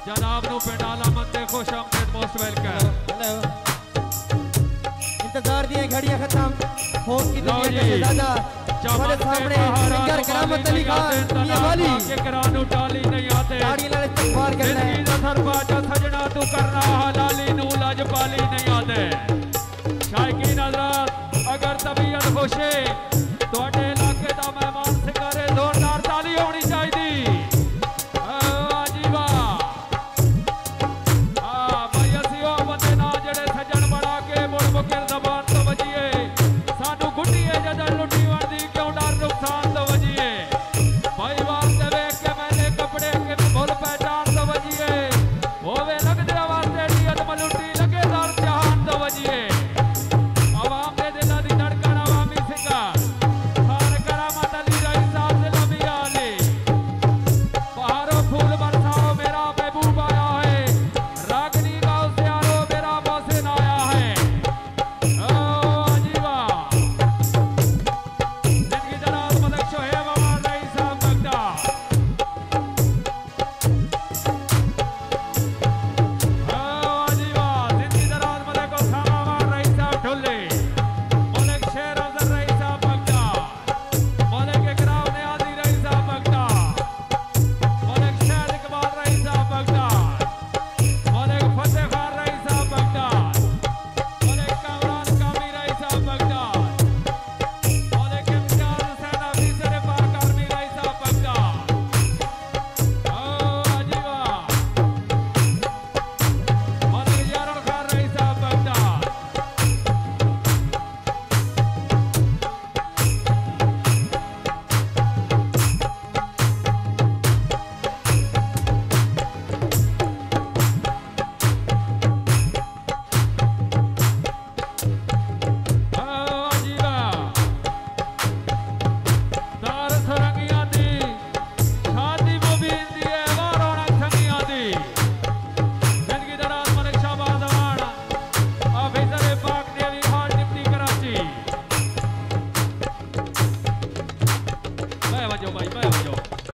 जनाब नु पेंडाला मंदे खुश आमदीद मोस्ट वेलकम। इंतजार दिए घड़ियां खत्म हो की दुनिया के दादा हमारे सामने सिंगर करामत अली खान दुनिया वाली के करानू टाली नहीं आते गाड़ी लाले इस्तकबाल करना